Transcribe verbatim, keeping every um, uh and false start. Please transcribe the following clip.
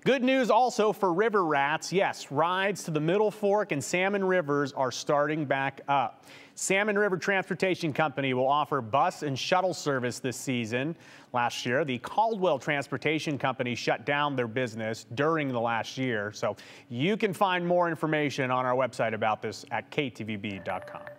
Good news also for river rats. Yes, rides to the Middle Fork and Salmon Rivers are starting back up. Salmon River Transportation Company will offer bus and shuttle service this season. Last year, the Caldwell Transportation Company shut down their business during the last year. So you can find more information on our website about this at K T V B dot com.